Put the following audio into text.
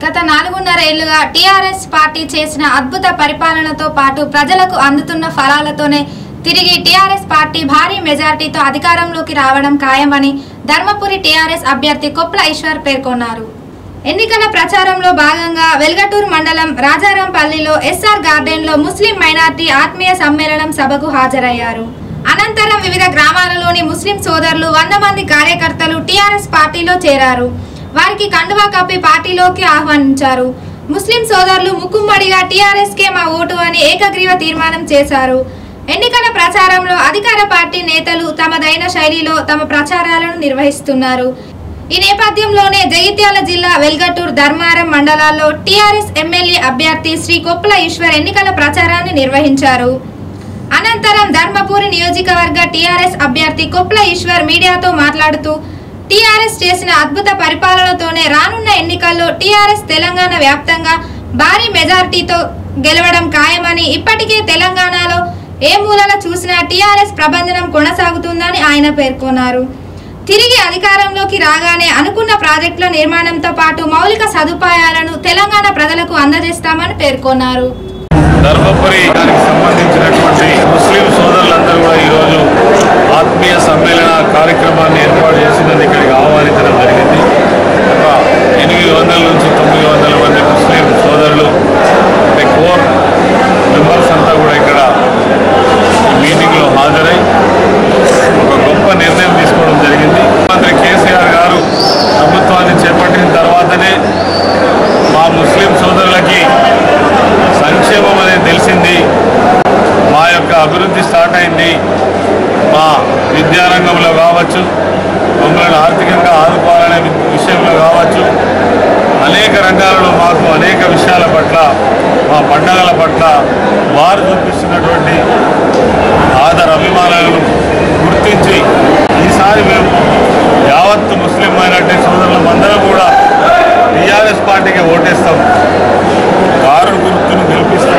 గత 4.5 ఏళ్లుగా TRS party చేసిన అద్భుత పరిపాలనతో పాటు ప్రజలకు అందుతున్న ఫలాలతోనే తిరిగి టీఆర్ఎస్ పార్టీ భారీ మెజారిటీతో అధికారంలోకి రావడం ఖాయమని ధర్మపురి టీఆర్ఎస్ అభ్యర్థి కొప్ల ఈశ్వర్ పేర్కొన్నారు. ఎన్నికల ప్రచారంలో భాగంగా వెల్గటూరు మండలం రాజారాంపల్లిలో ఎస్ఆర్ గార్డెన్లో ముస్లిం మైనార్టీ ఆత్మీయ సమ్మేళనం సభకు హాజరయ్యారు. అనంతరం వివిధ గ్రామాలలోని ముస్లిం సోదరులు 100 మంది కార్యకర్తలు టీఆర్ఎస్ పార్టీలో చేరారు. వారికి కండువా కప్పి పార్టీలోకి ఆహ్వానించారు. ముస్లిం సోదరులు ముక్కుమ్మడిగా టీఆర్ఎస్ కే మా ఓటు అని ఏకగ్రీవ తీర్మానం చేశారు. ఎన్నికల ప్రచారంలో అధికార పార్టీ నేతలు తమదైన శైలిలో తమ ప్రచారాలను నిర్వహిస్తున్నారు. ఈ నేపథ్యంలోనే జగిత్యాల జిల్లా వెల్గటూరు, ధర్మారం మండలాల్లో టీఆర్ఎస్ ఎమ్మెల్యే అభ్యర్థి శ్రీ కొప్ల ఈశ్వర్ ఎన్నికల ప్రచారాన్ని నిర్వహించారు. అనంతరం ధర్మపురి నియోజకవర్గ టీఆర్ఎస్ అభ్యర్థి కొప్ల ఈశ్వర్ మీడియాతో మాట్లాడుతూ టీఆర్ఎస్ చేసిన అద్భుత పరిపాలనతోనే రానున్న ఎన్నికల్లో టీఆర్ఎస్ తెలంగాణ వ్యాప్తంగా భారీ మెజారిటీతో గెలవడం ఖాయమని, ఇప్పటికే తెలంగాణలో ఏ మూలన చూసినా టీఆర్ఎస్ ప్రభంజనం కొనసాగుతుందని ఆయన పేర్కొన్నారు. తిరిగి అధికారంలోకి రాగానే అనుకున్న ప్రాజెక్టుల నిర్మాణంతో పాటు మౌలిక సదుపాయాలను తెలంగాణ ప్రజలకు అందజేస్తామని పేర్కొన్నారు. ధర్మపురి దానికి సంబంధించినటువంటి ముస్లిం సోదరులందరూ కూడా ఈరోజు ఆత్మీయ సమ్మేళన కార్యక్రమాన్ని ఏర్పాటు చేసినందుకు ఇక్కడికి ఆహ్వానించడం జరిగింది. ఒక 800 నుంచి 900 మంది ముస్లిం సోదరులు అంటే కోర్ మెంబర్స్ అంతా కూడా ఇక్కడ ఈ మీటింగ్లో హాజరై ఒక గొప్ప నిర్ణయం తీసుకోవడం జరిగింది. ముఖ్యమంత్రి కేసీఆర్ గారు ప్రభుత్వాన్ని చేపట్టిన తర్వాతనే మా ముస్లిం సోదరులకి సంక్షేమం అనేది తెలిసింది, మా యొక్క అభివృద్ధి స్టార్ట్ అయింది. మా విద్యారంగంలో కావచ్చు, మమ్మల్ని ఆర్థికంగా ఆదుకోవాలనే విషయంలో కావచ్చు, అనేక రంగాలలో మాకు అనేక విషయాల పట్ల, మా పండుగల పట్ల వారు చూపిస్తున్నటువంటి ఆదర అభిమానాలను గుర్తించి ఈసారి మేము యావత్తు ముస్లిం మైనార్టీ సోదరులందరం కూడా టీఆర్ఎస్ పార్టీకి ఓటేస్తాం. కారు గుర్తును గెలిపిస్తాం.